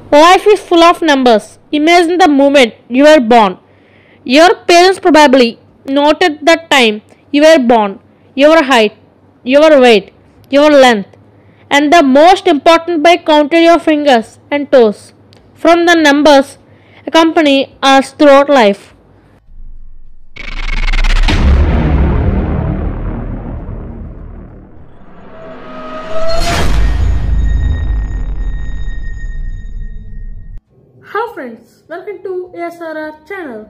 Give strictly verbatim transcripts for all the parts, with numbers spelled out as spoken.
Life is full of numbers. Imagine the moment you were born. Your parents probably noted the time you were born, your height, your weight, your length, and the most important by counted your fingers and toes. From the numbers accompany us throughout life. Hello friends, welcome to A S R R channel.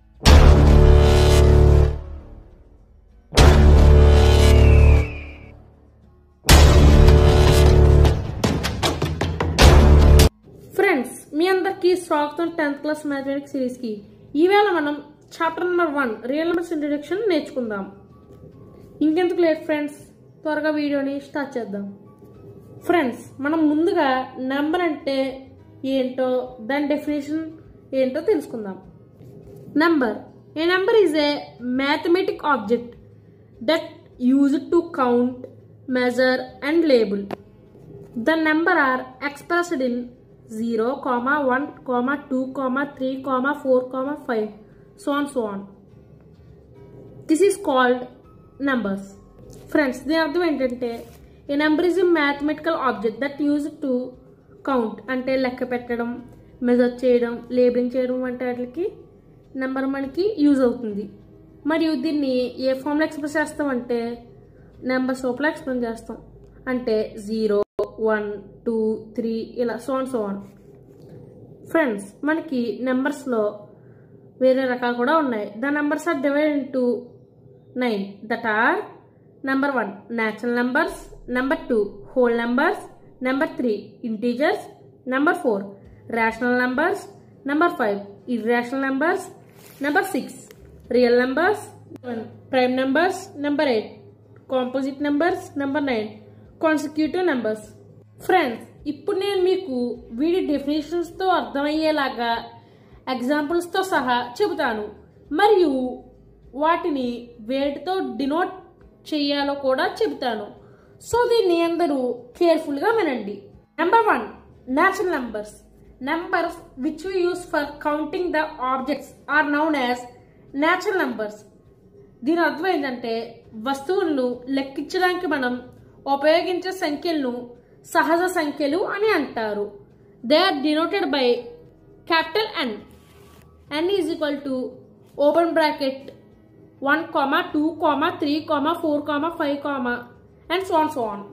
Friends మీ అందరికీ స్వాగతం tenth class mathematics series కి. ఈవేళ మనం chapter number one real numbers introduction నేర్చుకుందాం. ఇంకెందుకు late friends, త్వరగా వీడియోని స్టార్ట్ చేద్దాం. ఫ్రెండ్స్ మనం ముందుగా నెంబర్ అంటే ఏంటో దాని డెఫినేషన్ ఏంటో తెలుసుకుందాం. Number a number is a mathematic object that used to count, measure and label. The number are expressed in zero, one, two, three, four, five, so on so on. This is called numbers. Friends, దీని అర్థం ఏంటంటే a number is a mathematical object that used to count, అంటే లెక్క పెట్టడం, measure చేయడం, labelling చేయడం వంటి వాటికి నెంబర్ మనకి యూజ్ అవుతుంది. మరియు దీన్ని ఏ ఫామ్లో ఎక్స్ప్రెస్ చేస్తామంటే నెంబర్స్ రూపంలో ఎక్స్ప్లెయిన్ చేస్తాం. అంటే జీరో, వన్, టూ, త్రీ ఇలా సోన్ సో ఆన్. ఫ్రెండ్స్ మనకి నెంబర్స్లో వేరే రకాలు కూడా ఉన్నాయి. The numbers are divided into nine that are number one natural numbers, number two whole numbers, number three integers, number four rational numbers, number five irrational numbers, number six real numbers, prime numbers, number eight composite numbers, number nine consecutive numbers. Friends ఇప్పుడు నేను మీకు వీడి డెఫినేషన్స్తో అర్థమయ్యేలాగా ఎగ్జాంపుల్స్తో సహా చెబుతాను, మరియు వాటిని వేటితో denote చేయాలో కూడా చెబుతాను. సో దీన్ని అందరూ కేర్ఫుల్గా వినండి. Number one natural numbers. Numbers which we use for counting the objects are known as natural numbers. దీని అర్థం ఏంటంటే వస్తువులను లెక్కించడానికి మనం ఉపయోగించే సంఖ్యలను సహజ సంఖ్యలు అని అంటారు. They are denoted by capital N. N is equal to open bracket one comma two comma three comma four comma five comma and so on so on.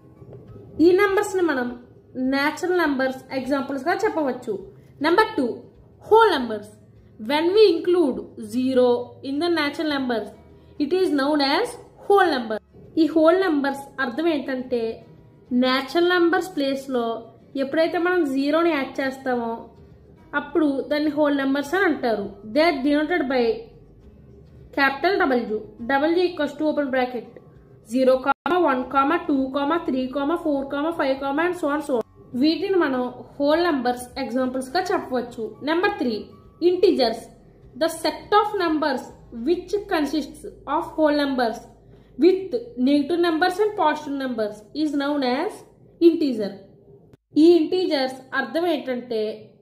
ఈ నెంబర్స్ని మనం న్యాచురల్ నెంబర్స్ ఎగ్జాంపుల్స్గా చెప్పవచ్చు. Number two whole numbers. When we include zero in the natural numbers it is known as whole number. ఈ whole numbers అర్థం ఏంటంటే natural numbers ప్లేస్లో ఎప్పుడైతే మనం జీరోని యాడ్ చేస్తామో అప్పుడు దాన్ని హోల్ నెంబర్స్ అని అంటారు. They are denoted by capital W. W equals to open bracket zero comma one comma two comma three comma four comma five comma and so on so on. వీటిని మనం whole numbers ఎగ్జాంపుల్స్గా చెప్పవచ్చు. Number three integers. The set of numbers which consists of whole numbers with negative numbers and positive numbers is known as integer. ఈ integers అర్థం ఏంటంటే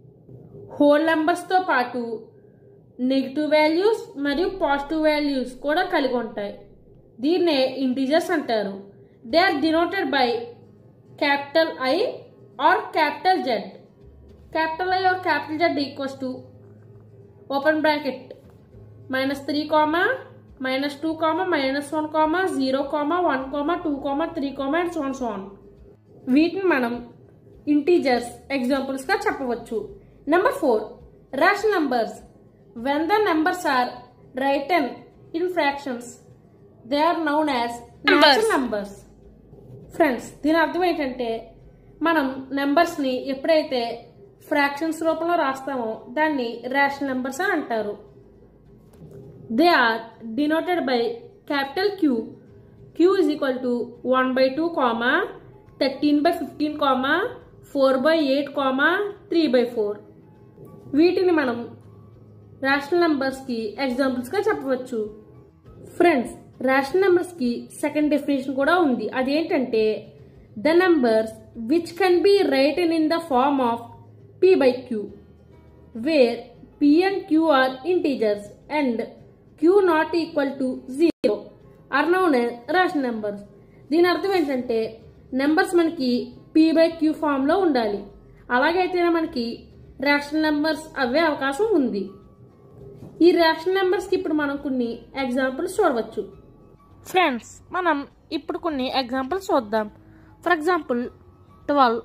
whole నెంబర్స్తో పాటు negative values మరియు పాజిటివ్ వాల్యూస్ కూడా కలిగి ఉంటాయి. దీన్నే ఇంటీజర్స్ అంటారు. They are denoted by capital I or capital Z. Capital I or capital Z equals to open bracket minus three comma minus two comma minus one comma zero comma one comma two comma three comma and so on so on. వీటిని మనం integers ఎగ్జాంపుల్స్గా చెప్పవచ్చు. Number four rational numbers. When the numbers are written in fractions they are known as natural numbers. Friends దీని అర్థం ఏంటంటే మనం నెంబర్స్ని ఎప్పుడైతే fractions రూపంలో రాస్తామో దాన్ని రేషనల్ నెంబర్స్ అని అంటారు. They are denoted by capital Q. Q is equal to one by two comma thirteen by fifteen comma four by eight comma three by four. వీటిని మనం రేషనల్ నెంబర్స్కి ఎగ్జాంపుల్స్గా చెప్పవచ్చు. ఫ్రెండ్స్ రేషనల్ నెంబర్స్కి సెకండ్ డెఫినేషన్ కూడా ఉంది. అదేంటంటే the numbers which can be written in the form of P by Q, where P and Q are integers and Q not equal to zero are known as rational numbers. దీని అర్థం ఏంటంటే numbers మనకి P by Q ఫామ్లో ఉండాలి. అలాగైతేనే మనకి rational numbers అవే అవకాశం ఉంది. ఈ రేషనల్ నెంబర్స్కి ఇప్పుడు మనం కొన్ని ఎగ్జాంపుల్స్ చూడవచ్చు. ఫ్రెండ్స్, మనం ఇప్పుడు కొన్ని ఎగ్జాంపుల్స్ చూద్దాం. For example twelve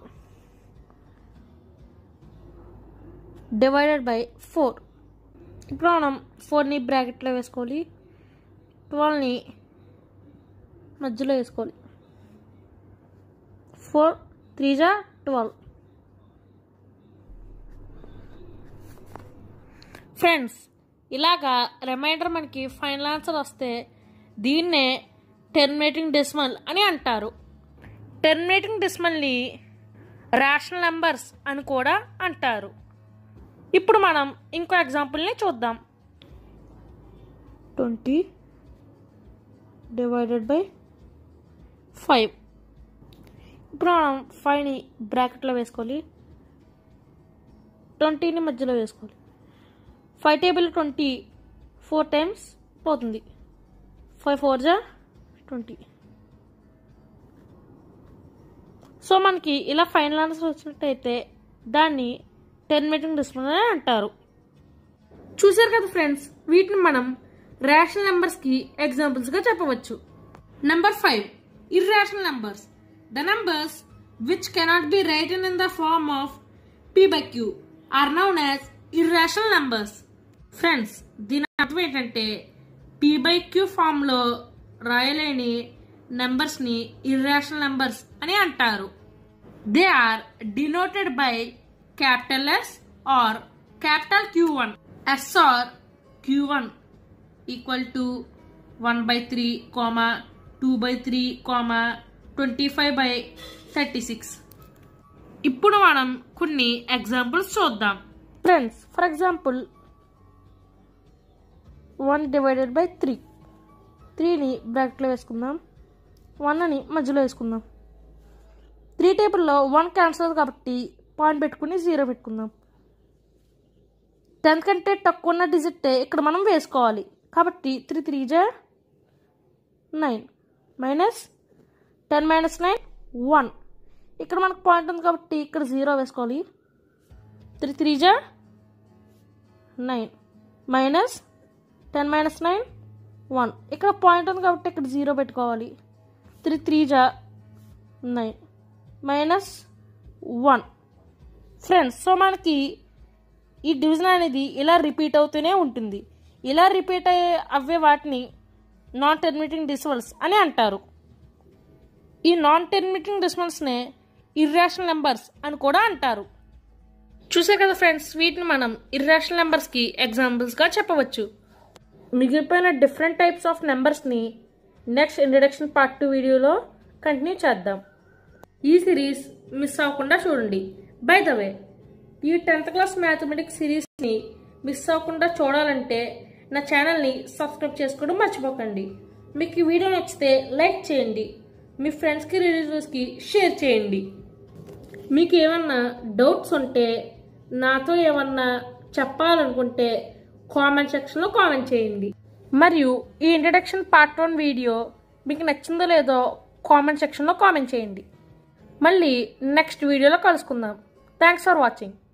divided by four. ఇప్పుడు మనం ఫోర్ని బ్రాకెట్లో వేసుకోవాలి, ట్వెల్వ్ని మధ్యలో వేసుకోవాలి. ఫోర్ త్రీ జా ట్వెల్వ్. ఫ్రెండ్స్, ఇలాగా రిమైండర్ మనకి ఫైనల్ ఆన్సర్ వస్తే దీన్నే టెర్మినేటింగ్ డెసిమల్ అని అంటారు. టెర్మినేటింగ్ డెసిమల్ని రేషనల్ నెంబర్స్ అని కూడా అంటారు. ఇప్పుడు మనం ఇంకో ఎగ్జాంపుల్ని చూద్దాం. Twenty divided by five. ఇప్పుడు మనం ఫైవ్ని బ్రాకెట్లో వేసుకోవాలి, ట్వంటీని మధ్యలో వేసుకోవాలి. Five table twenty four times పోతుంది. ఫైవ్ ఫోర్ జా ట్వంటీ. సో మనకి ఇలా ఫైనల్ ఆన్సర్ వచ్చినట్టయితే దాన్ని టెర్మినేటింగ్ డెసిమల్ అని అంటారు. చూసారు కదా ఫ్రెండ్స్, వీటిని మనం రేషనల్ నెంబర్స్కి ఎగ్జాంపుల్స్గా చెప్పవచ్చు. Number five, irrational numbers. The numbers which cannot be written in the form of P by Q are known as irrational numbers. Friends, దీని అర్థం ఏంటంటే P by Q ఫామ్లో రాయలేని నెంబర్స్ని ఇర్రేషనల్ నెంబర్స్ అని అంటారు. They are denoted by capital S R capital Q one. S R Q one equal to one by three comma two by three comma twenty five by thirty six. ఇప్పుడు మనం కొన్ని examples చూద్దాం. Friends, for example one divided by three. త్రీని బ్రాకెట్లో వేసుకుందాం, one అని మధ్యలో వేసుకుందాం. త్రీ టేబుల్లో వన్ క్యాన్సల్ కాబట్టి పాయింట్ పెట్టుకుని జీరో పెట్టుకుందాం. టెన్ కంటే తక్కువ ఉన్న డిజిట్ ఇక్కడ మనం వేసుకోవాలి కాబట్టి త్రీ త్రీ జా nine minus ten minus nine one. ఇక్కడ మనకు పాయింట్ ఉంది కాబట్టి ఇక్కడ జీరో వేసుకోవాలి. త్రీ త్రీ జా nine minus ten minus nine one. ఇక్కడ పాయింట్ ఉంది కాబట్టి ఇక్కడ జీరో పెట్టుకోవాలి. త్రీ త్రీ జా nine minus one. Friends, so మనకి ఈ డివిజన్ అనేది ఇలా రిపీట్ అవుతూనే ఉంటుంది. ఇలా రిపీట్ అయ్యే అవే వాటిని నాన్ టెర్మినేటింగ్ డెసిమల్స్ అని అంటారు. ఈ నాన్ టెర్మినేటింగ్ డెసిమల్స్నే ఇర్రేషనల్ నెంబర్స్ అని కూడా అంటారు. చూసారు కదా ఫ్రెండ్స్, వీటిని మనం ఇర్రేషనల్ నెంబర్స్కి ఎగ్జాంపుల్స్గా చెప్పవచ్చు. మిగిలిపోయిన డిఫరెంట్ టైప్స్ ఆఫ్ నెంబర్స్ని నెక్స్ట్ ఇంట్రడక్షన్ పార్ట్ టూ వీడియోలో కంటిన్యూ చేద్దాం. ఈ సిరీస్ మిస్ అవ్వకుండా చూడండి. బై ద వే, ఈ టెన్త్ క్లాస్ మ్యాథమెటిక్స్ సిరీస్ని మిస్ అవ్వకుండా చూడాలంటే నా ఛానల్ని సబ్స్క్రైబ్ చేసుకోవడం మర్చిపోకండి. మీకు ఈ వీడియో నచ్చితే లైక్ చేయండి, మీ ఫ్రెండ్స్కి రిలేటివ్స్కి షేర్ చేయండి. మీకు ఏమన్నా డౌట్స్ ఉంటే, నాతో ఏమన్నా చెప్పాలనుకుంటే కామెంట్ సెక్షన్లో కామెంట్ చేయండి. మరియు ఈ ఇంట్రడక్షన్ పార్ట్ వన్ వీడియో మీకు నచ్చిందో లేదో కామెంట్ సెక్షన్లో కామెంట్ చేయండి. మళ్ళీ నెక్స్ట్ వీడియోలో కలుసుకుందాం. Thanks for watching.